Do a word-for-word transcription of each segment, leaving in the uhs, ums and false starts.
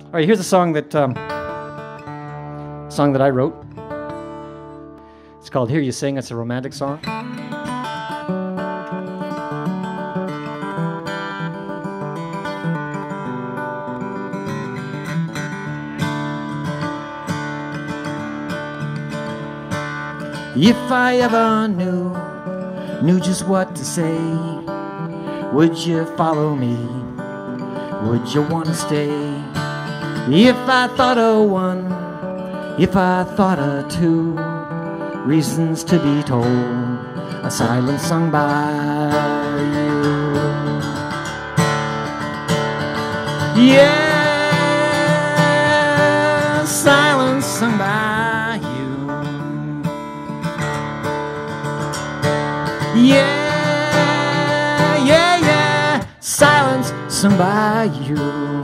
All right, here's a song that um, song that I wrote. It's called "Hear You Sing." It's a romantic song. If I ever knew, knew just what to say, would you follow me? Would you want to stay? If I thought of one, if I thought of two reasons to be told, a silence sung by you. Yeah, silence sung by you. Yeah, yeah, yeah, silence sung by you.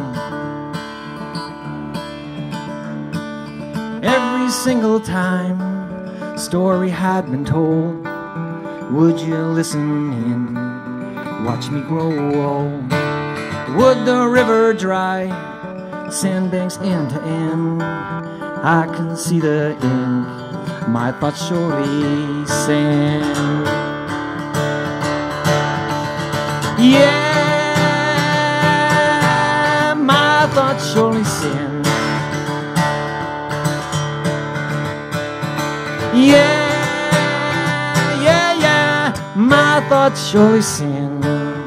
Every single time story had been told, would you listen in, watch me grow old? Would the river dry, sandbanks end to end? I can see the ink, my thoughts surely send. Yeah, my thoughts surely send. Yeah, yeah, yeah, my thoughts surely send.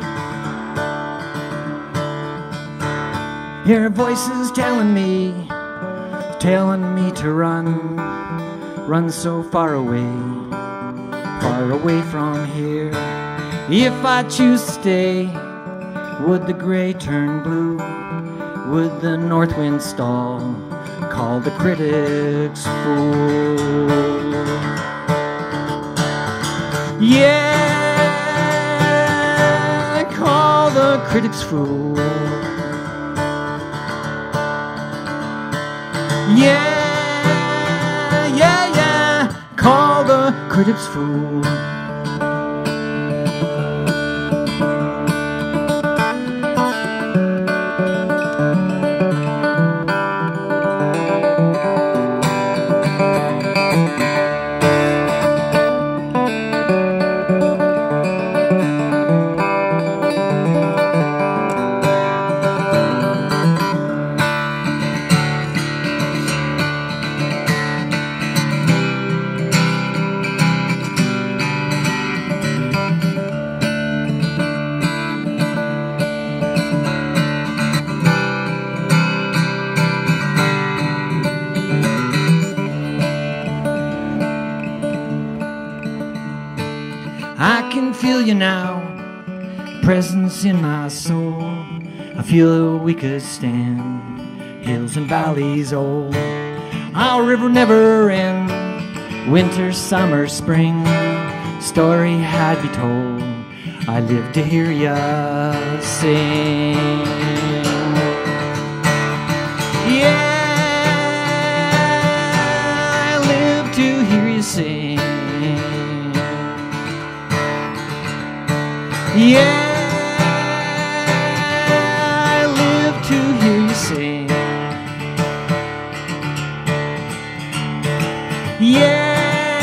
Hear voices telling me, telling me to run, run so far away, far away from here. If I choose to stay, would the gray turn blue? Would the north wind stall, call the critics fool? Yeah, call the critics fool. Yeah, yeah, yeah, call the critics fool. I can feel you now, presence in my soul. I feel we could stand, hills and valleys old. Our river never end, winter, summer, spring. Story had be told, I live to hear ya sing. Yeah, I live to hear you sing. Yeah, I live to hear you sing. Yeah,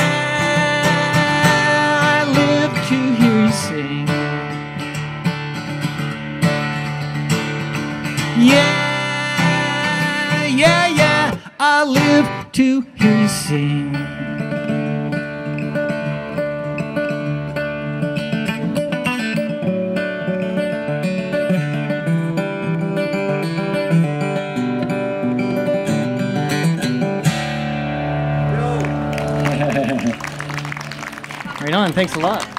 I live to hear you sing. Yeah, yeah, yeah, I live to hear you sing. Right on, thanks a lot.